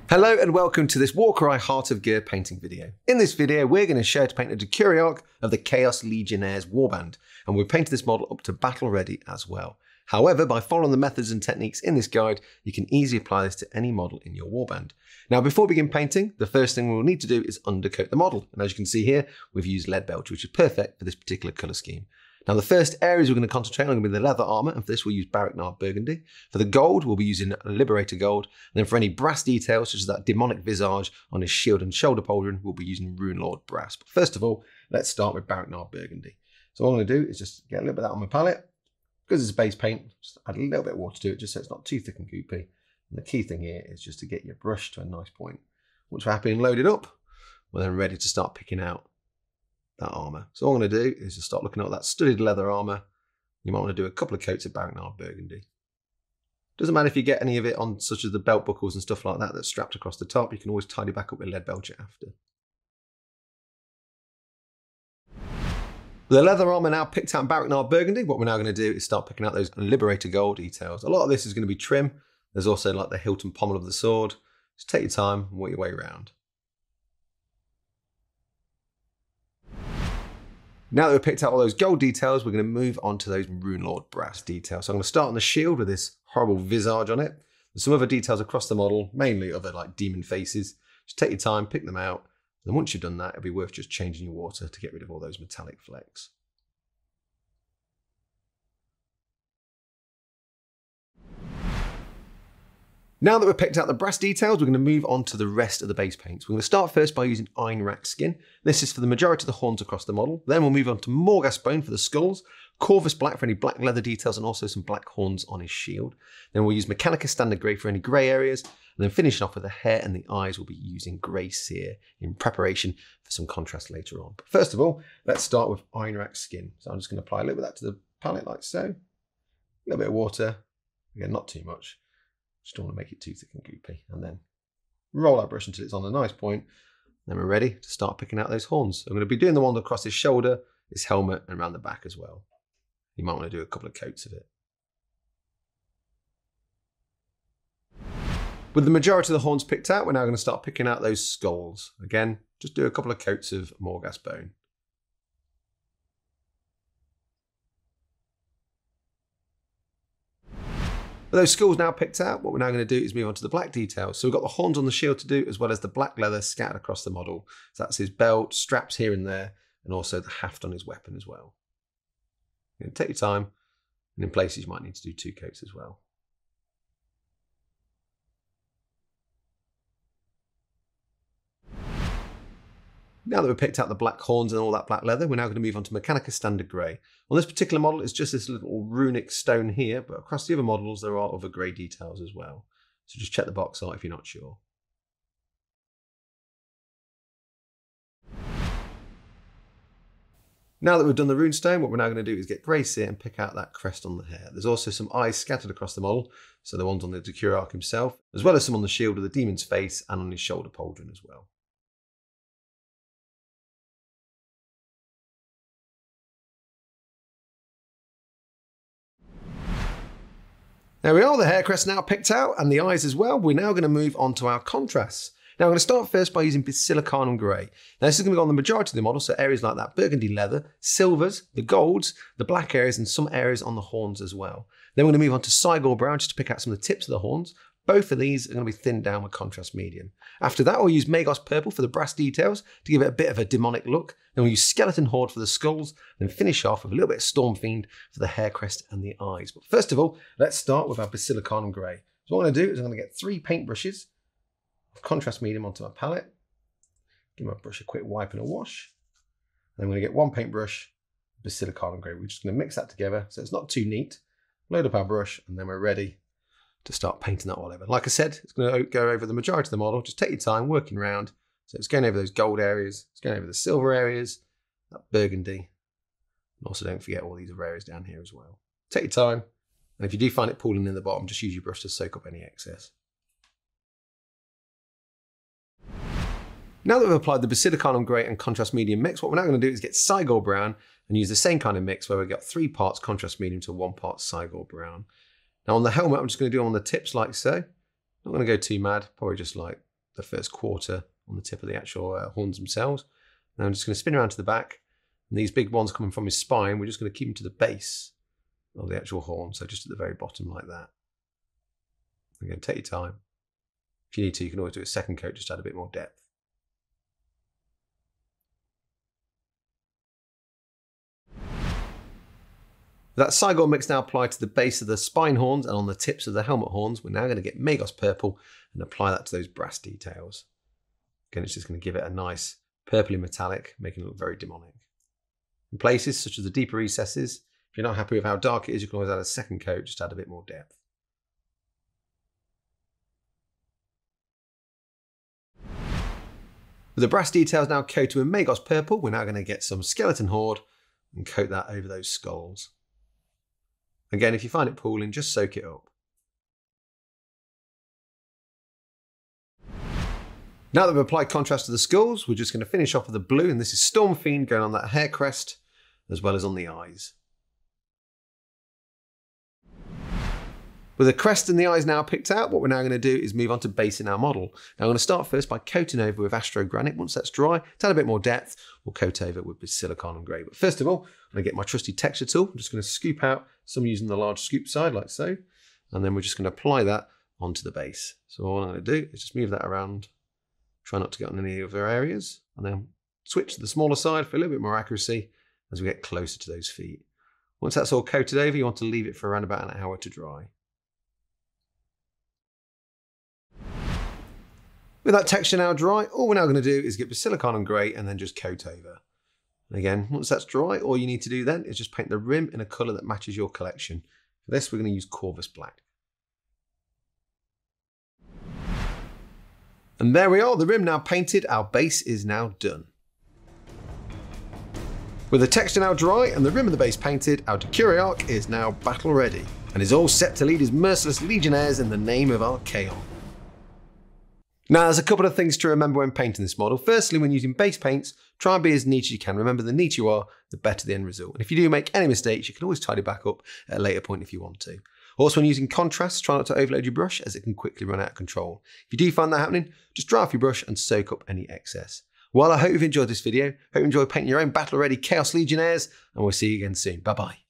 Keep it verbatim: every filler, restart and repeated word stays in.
Hello and welcome to this Warcry Heart of Gear painting video. In this video we're going to share to paint a Decuri arc of the Chaos Legionnaires warband, and we've painted this model up to battle ready as well. However, by following the methods and techniques in this guide, you can easily apply this to any model in your warband. Now before we begin painting, the first thing we'll need to do is undercoat the model, and as you can see here we've used Leadbelcher, which is perfect for this particular colour scheme. Now the first areas we're going to concentrate on are going to be the leather armour, and for this we'll use Baraknar Burgundy. For the gold we'll be using Liberator Gold, and then for any brass details such as that demonic visage on his shield and shoulder pauldron we'll be using Runelord Brass. But first of all, let's start with Baraknar Burgundy. So what I'm going to do is just get a little bit of that on my palette. Because it's a base paint, just add a little bit of water to it just so it's not too thick and goopy. And the key thing here is just to get your brush to a nice point. Once we're happy and loaded up, we're then ready to start picking out that armour. So all I'm going to do is just start looking at that studded leather armour. You might want to do a couple of coats of Baraknar Burgundy. Doesn't matter if you get any of it on such as the belt buckles and stuff like that that's strapped across the top, you can always tidy back up with Leadbelcher after. With the leather armour now picked out in Baraknar Burgundy, what we're now going to do is start picking out those Liberator Gold details. A lot of this is going to be trim. There's also like the hilt and pommel of the sword. Just take your time and work your way around. Now that we've picked out all those gold details, we're going to move on to those Runelord Brass details. So I'm going to start on the shield with this horrible visage on it. There's some other details across the model, mainly other like demon faces. Just take your time, pick them out. And once you've done that, it'll be worth just changing your water to get rid of all those metallic flecks. Now that we've picked out the brass details, we're going to move on to the rest of the base paints. We're going to start first by using Einrak Skin. This is for the majority of the horns across the model. Then we'll move on to Morghast Bone for the skulls, Corvus Black for any black leather details and also some black horns on his shield. Then we'll use Mechanicus Standard Grey for any grey areas. And then finishing off with the hair and the eyes, we'll be using Grey Seer in preparation for some contrast later on. But first of all, let's start with Einrak Skin. So I'm just going to apply a little bit of that to the palette like so. A little bit of water. Again, not too much. Just don't want to make it too thick and goopy. And then roll our brush until it's on a nice point. Then we're ready to start picking out those horns. So I'm going to be doing the one across his shoulder, his helmet, and around the back as well. You might want to do a couple of coats of it. With the majority of the horns picked out, we're now going to start picking out those skulls. Again, just do a couple of coats of Morghast Bone. With those skulls now picked out, what we're now going to do is move on to the black details. So we've got the horns on the shield to do, as well as the black leather scattered across the model. So that's his belt, straps here and there, and also the haft on his weapon as well. You know, take your time, and in places you might need to do two coats as well. Now that we've picked out the black horns and all that black leather, we're now going to move on to Mechanicus Standard Grey. On this particular model, it's just this little runic stone here, but across the other models, there are other grey details as well. So just check the box art if you're not sure. Now that we've done the runestone, what we're now going to do is get Grey Seer and pick out that crest on the hair. There's also some eyes scattered across the model, so the ones on the Decuri arc himself, as well as some on the shield of the demon's face and on his shoulder pauldron as well. There we are, the hair crest now picked out and the eyes as well. We're now going to move on to our contrasts. Now I'm going to start first by using Basilicanum Grey. Now this is going to go on the majority of the model, so areas like that burgundy leather, silvers, the golds, the black areas and some areas on the horns as well. Then we're going to move on to Cygor Brown just to pick out some of the tips of the horns. Both of these are going to be thinned down with contrast medium. After that, we'll use Magos Purple for the brass details to give it a bit of a demonic look. Then we'll use Skeleton Horde for the skulls, and then finish off with a little bit of Storm Fiend for the hair crest and the eyes. But first of all, let's start with our Basilicanum Grey. So what I'm going to do is I'm going to get three paintbrushes of contrast medium onto my palette. Give my brush a quick wipe and a wash. And I'm going to get one paintbrush, Basilicanum Grey. We're just going to mix that together so it's not too neat. Load up our brush, and then we're ready to start painting that all over. Like I said, it's going to go over the majority of the model. Just take your time working around. So it's going over those gold areas, it's going over the silver areas, that burgundy. And also don't forget all these other areas down here as well. Take your time. And if you do find it pooling in the bottom, just use your brush to soak up any excess. Now that we've applied the Basilicanum Grey and contrast medium mix, what we're now going to do is get Cygor Brown and use the same kind of mix where we've got three parts contrast medium to one part Cygor Brown. Now on the helmet, I'm just going to do it on the tips like so. Not going to go too mad, probably just like the first quarter on the tip of the actual uh, horns themselves. Now I'm just going to spin around to the back, and these big ones coming from his spine, we're just going to keep them to the base of the actual horn, so just at the very bottom like that. Again, take your time. If you need to, you can always do a second coat just to add a bit more depth. With that Cygor mix now applied to the base of the spine horns and on the tips of the helmet horns, we're now going to get Magos Purple and apply that to those brass details. Again, it's just going to give it a nice purpley metallic, making it look very demonic. In places such as the deeper recesses, if you're not happy with how dark it is, you can always add a second coat, just to add a bit more depth. With the brass details now coated with Magos Purple, we're now going to get some Skeleton Horde and coat that over those skulls. Again, if you find it pooling, just soak it up. Now that we've applied contrast to the skulls, we're just going to finish off with the blue, and this is Stormfiend going on that hair crest, as well as on the eyes. With the crest and the eyes now picked out, what we're now going to do is move on to basing our model. Now I'm going to start first by coating over with Astro Granite. Once that's dry, to add a bit more depth, we'll coat over with Basilicanum Grey. But first of all, I'm going to get my trusty texture tool. I'm just going to scoop out some using the large scoop side like so. And then we're just going to apply that onto the base. So all I'm going to do is just move that around. Try not to get on any other areas. And then switch to the smaller side for a little bit more accuracy as we get closer to those feet. Once that's all coated over, you want to leave it for around about an hour to dry. With that texture now dry, all we're now going to do is get Basilicanum Grey and then just coat over. And again, once that's dry, all you need to do then is just paint the rim in a colour that matches your collection. For this, we're going to use Corvus Black. And there we are, the rim now painted, our base is now done. With the texture now dry and the rim of the base painted, our Decuriarch is now battle ready and is all set to lead his merciless legionnaires in the name of Archaon. Now, there's a couple of things to remember when painting this model. Firstly, when using base paints, try and be as neat as you can. Remember, the neater you are, the better the end result. And if you do make any mistakes, you can always tidy back up at a later point if you want to. Also, when using contrast, try not to overload your brush as it can quickly run out of control. If you do find that happening, just dry off your brush and soak up any excess. Well, I hope you've enjoyed this video. Hope you enjoy painting your own battle-ready Chaos Legionnaires, and we'll see you again soon. Bye-bye.